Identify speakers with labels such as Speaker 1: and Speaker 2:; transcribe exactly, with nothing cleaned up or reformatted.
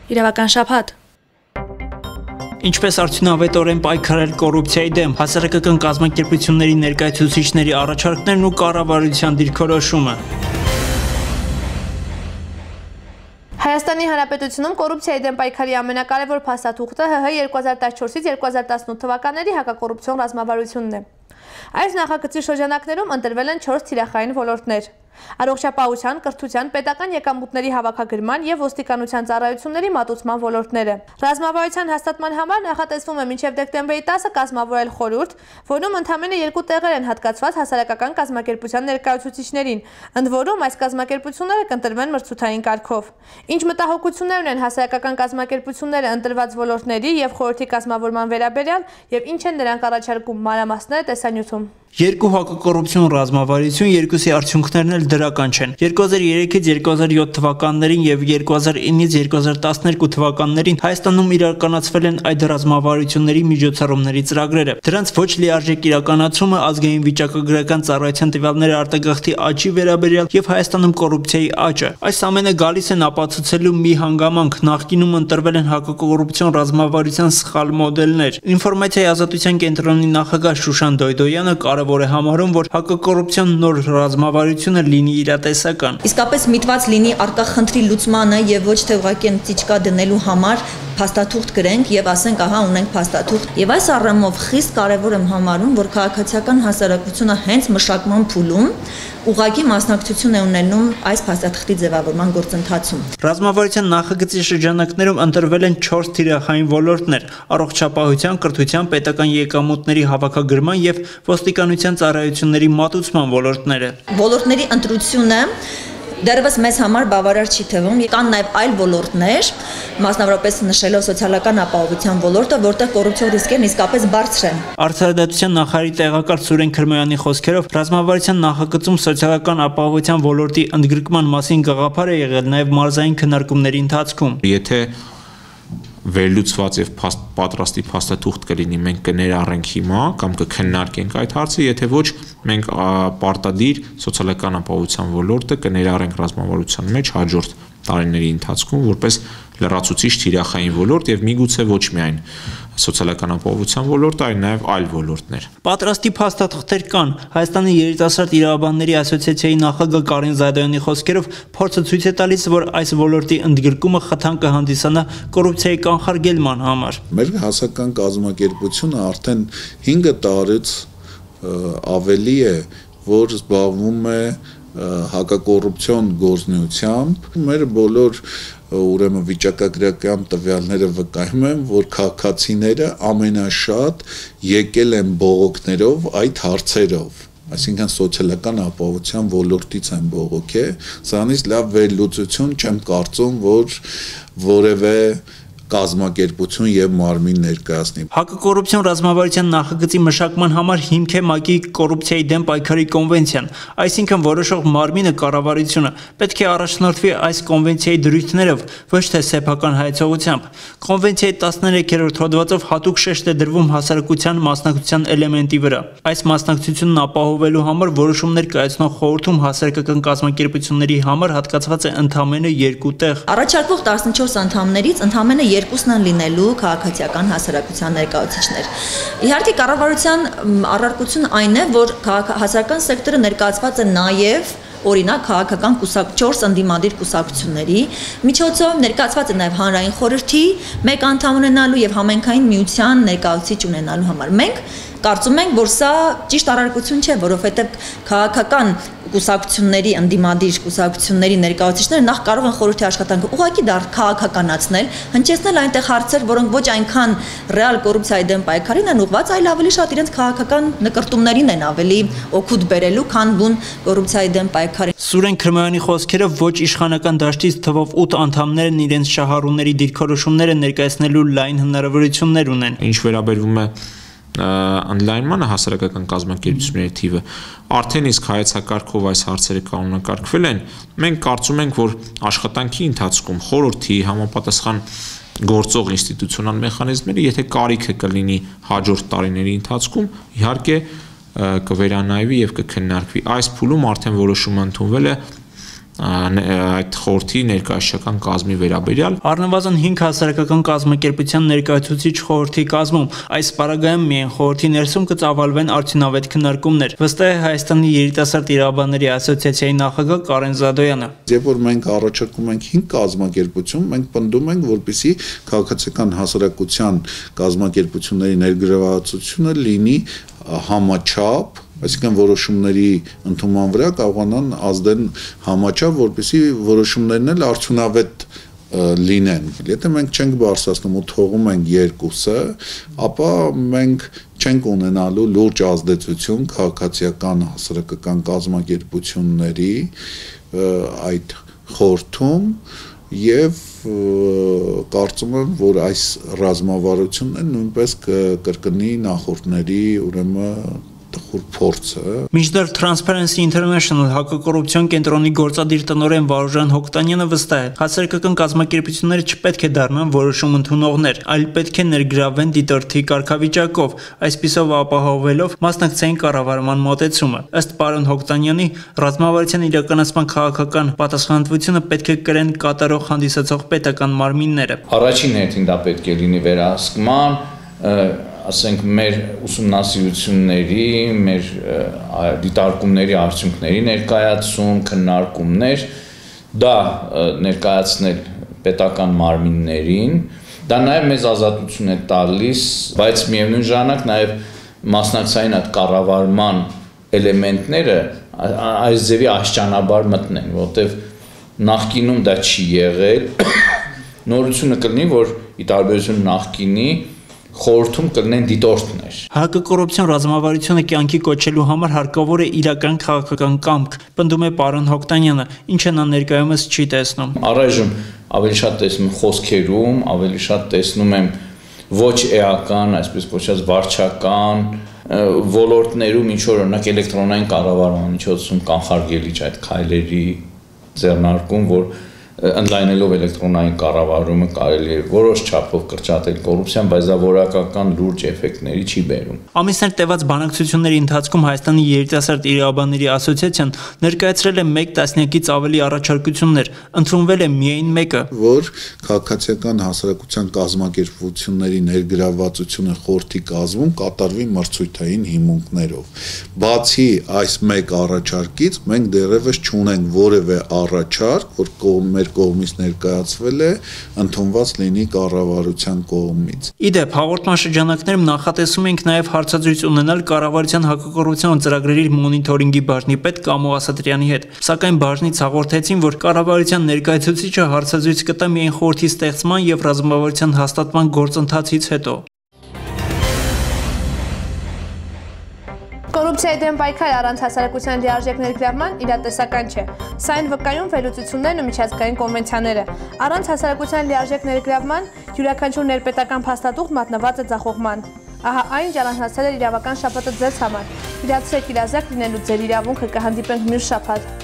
Speaker 1: Իրավական շաբաթ։
Speaker 2: Ինչպես արդյունավետորեն պայքարել կոռուպցիայի դեմ, հասարակական կազմակերպությունների ներկայացուցիչների առաջարկներն ու կառավարության դիրքորոշումը։
Speaker 3: Հայաստանի Հանրապետությունում կոռուպցիայի դեմ պայքարի ամենակարևոր փաստաթուղթը ՀՀ երկու հազար տասնչորսից երկու հազար տասնութ թվականների հակակոռուպցիոն ռազմավարությունն է։ Այս նախագծի շրջանակներում ընտրվել են չորս թիրախային ոլորտներ՝ առողջապահության, կրթության, պետական եկամուտների հավաքագրման և ոստիկանության ծառայությունների մատուցման ոլորտները։ Ռազմավարության հաստատման համար նախատեսվում է մինչև դեկտեմբերի տասը կազմավորել խորհուրդ, որում ընդամենը երկու տեղեր են հատկացված հասարակական կազմակերպության ներկայացուցիչներին, ընդ որում այս կազմակերպությունները կընտրվեն մրցութային կարգով։ Ինչ մտահոգություններ ունեն հասարակական կազմակերպությունները ընտրված ոլորտների և խորհրդի կազմավորման վերաբերյալ և ինչ են նրանք առաջարկում, մանրամասները տեսանյութում։
Speaker 2: Երկու հակակոռուպցիոն ռազմավարություն, երկուսի արդյունքներն էլ դրական չեն։ երկու հազար երեքից երկու հազար յոթ թվականներին և երկու հազար իննից երկու հազար տասներկու թվականներին Հայաստանում իրականացվել են այդ ռազմավարությունների միջոցառումների ծրագրերը։ Դրանց ոչ լիարժեք իրականացումը, ազգային վիճակագրական ծառայության տվյալների արտագաղթի աճի վերաբերյալ և Հայաստանում կոռուպցիայի աճը։ Այս ամենը գալիս են ապացուցելու մի հանգամանք՝ նախկինում ընտրվել են հակակոռուպցիոն ռազմավարության սխալ մոդելներ։ Ինֆորմացիայի ազատության կենտրոնի նախագահ Շուշան Դոյդոյանը կարևոր է համարում, որ հակակոռուպցիոն նոր ռազմավարությունը լինի իրատեսական։
Speaker 4: Իսկապես միտված լինի արկա խնդրի լուծմանը եւ ոչ թե ուղղակի ծիճկա դնելու համար փաստաթուղթ գրենք եւ ասենք ահա ունենք փաստաթուղթ։ Եվ այս առումով խիստ կարևոր եմ համարում, որ քաղաքացիական հասարակությունը հենց մշակման փուլում ուղղակի մասնակցություն է ունենում այս փաստաթղթի ձևավորման գործընթացում։
Speaker 2: Ռազմավարության նախագծի շրջանակներում ընտրվել են չորս թիրախային ոլորտներ՝ առողջապահության, կրթության, պետական եկամուտների հավաքագրման եւ ոստիկանության ծառայությունների մատուցման ոլորտները։
Speaker 4: Ոլորտների ընտրությունը դեռևս մեզ համար բավարար չի թվում։ Կան նաև այլ ոլորտներ, մասնավորապես նշելով սոցիալական ապահովության ոլորտը, որտեղ կոռուպցիոն ռիսկերն իսկապես բարձր են։
Speaker 2: Արդարադատության նախարարի տեղակալ Սուրեն Քրմոյանի խոսքերով, ռազմավարության նախագծում սոցիալական ապահովության ոլորտի ընդգրկման մասին գաղափար է եղել նաև մարզային քննարկումների ընթացքում։
Speaker 5: Եթե վերլուծված եւ պատրաստի փաստաթուղթ կլինի, մենք կներառենք հիմա կամ կքննարկենք այդ հարցը, եթե ոչ, մենք պարտադիր սոցիալական ապահովության ոլորտը կներառենք ռազմավարության մեջ հաջորդ տարիների ընթացքում որպես լրացուցիչ թիրախային ոլորտ եւ միգուցե ոչ միայն սոցիալական ապահովության ոլորտը, այլ նաև այլ ոլորտներ։
Speaker 2: Պատրաստի փաստաթղթեր կան։ Հայաստանի երիտասարդ իրավաբանների ասոցիացիայի նախագահ Կարեն Զայդոյանի խոսքերով փորձը ցույց է տալիս, որ այս ոլորտի ընդգրկումը խթան կհանդիսանա կոռուպցիայի կանխարգելման համար։
Speaker 6: Մեր հասարակական կազմակերպությունը արդեն հինգ տարուց ավելի է, որ զբաղվում է հակակոռուպցիոն գործունեությամբ։ Մեր բոլոր ուրեմն վիճակագրական տվյալները վկայում են, որ քաղաքացիները ամենաշատ եկել են բողոքներով այդ հարցերով, այսինքն սոցիալական ապահովության ոլորտից են բողոքել, սրանից լավ վերլուծություն չեմ կարծում, որ որևէ կազմակերպություն եւ մարմին ներկայացնի։
Speaker 2: Հակակոռուպցիոն ռազմավարության նախագծի մշակման համար հիմք է ՄԱԿ-ի կոռուպցիայի դեմ պայքարի կոնվենցիան, այսինքն որոշող մարմինը կառավարությունը պետք է առաջնորդվի այս կոնվենցիայի դրույթներով, ոչ թե սեփական հայեցողությամբ։ Կոնվենցիայի տասներեքերորդ հոդվածով հատուկ շեշտ է դրվում հասարակության մասնակցության էլեմենտի վրա։ Այս մասնակցությունն ապահովելու համար որոշումներ կայացնող խորհրդում հասարակական կազմակերպությունների համար հատկացված է ընդամենը երկու տեղ։
Speaker 4: Առաջարկվող տասնչորս անդամներից ընդամենը երկուսն են լինելու քաղաքացիական հասարակության ներկայացուցիչներ։ Իհարկե կառավարության առարկությունն այն է, որ հասարակական սեկտորը ներկայացված է նաև օրինակ քաղաքական կուսակ չորս ընդդիմադիր կուսակցությունների միջոցով ներկայացված է նաև հանրային խորհրդի մեկ անդամ ունենալու եւ համայնքային միության ներկայացուցիչ ունենալու համար։ Մենք կարծում ենք, որ սա ճիշտ առարկություն չէ, որովհետև քաղաքական կուսակցությունների ընդդիմադիր կուսակցությունների ներկայացուցիչները նախ կարող են խորհրդի աշխատանքը ուղղակի դառ քաղաքականացնել, հնչեցնել այնտեղ հարցեր, որոնք ոչ այնքան ռեալ կոռուպցիայի դեմ պայքարին են ուղղված, այլ ավելի շատ իրենց քաղաքական նկրտումներին են ավելի օգուտ բերելու, քան բուն կոռուպցիայի դեմ պայքարին։
Speaker 2: Սուրեն Քրմոյանի խոսքերով ոչ իշխանական դաշտից թվով ութ անդամներն իրենց շահառուների դիրքորոշումները ներկայացնելու լայն հնարավորություններ ունեն։
Speaker 5: Ինչ վերաբերվում է ընդլայնմանը հասարակական կազմակերպությունների թիվը արդեն իսկ հայեցակարգով այս հարցերը կանոնակարգվել են։ Մենք կարծում ենք, որ աշխատանքի ընթացքում խորհրդի համապատասխան գործող ինստիտուցիոնալ մեխանիզմները, եթե կարիքը կլինի հաջորդ տարիների ընթացքում, իհարկե կվերանայվի եւ կքննարկվի։ Այս փուլում արդեն որոշումը ընդունվել է այդ խորհրդի ներկայացական կազմի վերաբերյալ։
Speaker 2: Առնվազն հինգ հասարակական կազմակերպության ներկայացուցիչ խորհրդի կազմում այս պարագայում միայն խորհրդի ներսում կծավալվեն արդյունավետ քննարկումներ, վստահ է Հայաստանի երիտասարդ իրավաբանների ասոցիացիայի նախագահ Կարեն Զադոյանը։
Speaker 6: Երբ որ մենք առաջարկում ենք հինգ կազմակերպություն, մենք պնդում ենք, որպեսզի քաղաքացիական հասարակության կազմակերպությունների ներգրավվածությունը լինի համաչափ, այսինքն որոշումների ընդունման վրա կարողանան ազդեն համաչափ, որպեսզի որոշումներն էլ արդյունավետ լինեն։ Եթե մենք չենք բարձրացնում ու թողում ենք երկուսը, ապա մենք չենք ունենալու լուրջ ազդեցություն քաղաքացիական հասարակական կազմակերպությունների այդ խորհրդում եւ կարծում եմ, որ այս ռազմավարությունն նույնպես կկրկնի նախորդների ուրեմն տխուր փորձը։
Speaker 2: Մինչդեռ Transparency International հակակոռուպցիոն կենտրոնի գործադիր տնօրեն Վարուժան Հոկտանյանը վստահ է, հասարակական կազմակերպությունները չպետք է դառնան որոշում ընդունողներ, այլ պետք է ներգրավվեն դիտորդի կարգավիճակով, այսպիսով ապահովելով մասնակցային կառավարման մոտեցումը։ Ըստ պարոն Հոկտանյանի, ռազմավարության իրականացման քաղաքական պատասխանատվությունը պետք է կրեն կատարող հանդիսացող պետական մարմինները։
Speaker 1: Առաջին հերթին դա պետք է լինի վերահսկման, ասենք մեր ուսումնասիրությունների, մեր դիտարկումների արդյունքների ներկայացում, քննարկումներ, դա ներկայացնել պետական մարմիններին, դա նաև մեզ ազատություն է տալիս, բայց միևնույն ժամանակ նաև մասնակցային այդ կառավարման էլեմենտները այս ձևի աշճանաբար մտնեն, որտեղ նախկինում դա չի եղել, նորությունը կլինի, որ ի տարբերություն նախկինի խորհրդում կլինեն դիտորդներ։
Speaker 2: Հակակոռուպցիոն ռազմավարությունը կյանքի կոչելու համար հարկավոր է իրական քաղաքական կամք, պնդում է պարոն Հոկտանյանը, ինչը նա ներկայումս չի տեսնում։
Speaker 1: Առայժմ ավելի շատ տեսնում եմ խոսքերում, ավելի շատ տեսնում եմ ոչ էական, այսպես կոչված վարչական ոլորտներում ինչ որ օրինակ էլեկտրոնային կառավարման միջոցում կանխարգելիչ այդ քայլերի ձեռնարկում, որ ընդլայնելով էլեկտրոնային կառավարումը կարելի է որոշ չափով կրճատել կոռուպցիան, բայց դա որակական լուրջ էֆեկտների չի բերում։
Speaker 2: Ամիսներ տևած բանակցությունների ընթացքում Հայաստանի երիտասարդ իրավաբանների ասոցիացիան ներկայացրել է մեկ տասնյակից ավելի առաջարկություններ, ընդունվել է միայն մեկը,
Speaker 6: որ քաղաքացիական հասարակության կազմակերպությունների ներգրավվածությունը խորհրդի կազմում կատարվի մրցույթային հիմունքներով։ Բացի այս մեկ առաջարկից մենք դեռևս չունենք որևէ առաջարկ, որ կողմեր կողմից ներկայացվել է, ընդունված լինի կառավարության կողմից։
Speaker 2: Իդեպ, հաղորդման շրջանակներում նախատեսում ենք նաև հարցազրույց ունենալ կառավարության հակակոռուպցիոն ծրագրերի մոնիթորինգի բաժնի պետ Կամո Ասատրյանի հետ, սակայն բաժնից հաղորդեցին, որ կառավարության ներկայացուցիչը հարցազրույց կտա միայն խորհրդի ստեղծման եւ ռազմավարության հաստատման գործընթացից հետո։
Speaker 3: Կոռուպցիայի դեմ պայքարը առանց հասարակության լիարժեք ներգրավման իրատեսական չէ։ Սա այն վկայում վերլուծություններն ու միջազգային կոնվենցիաները։ Առանց հասարակության լիարժեք ներգրավման յուրաքանչյուր ներպետական փաստաթուղթ մատնված է ձախողման։ Ահա այն ճանաչել էր իրավական շաբաթը ձեզ համար։ Իրացրեք իրազեկ լինելու ձեր իրավունքը, կհանդիպենք մյուս շաբաթ։